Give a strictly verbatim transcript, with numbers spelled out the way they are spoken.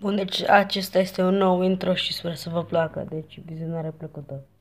Bun, deci acesta este un nou intro și sper să vă placă, deci vizionare plăcută.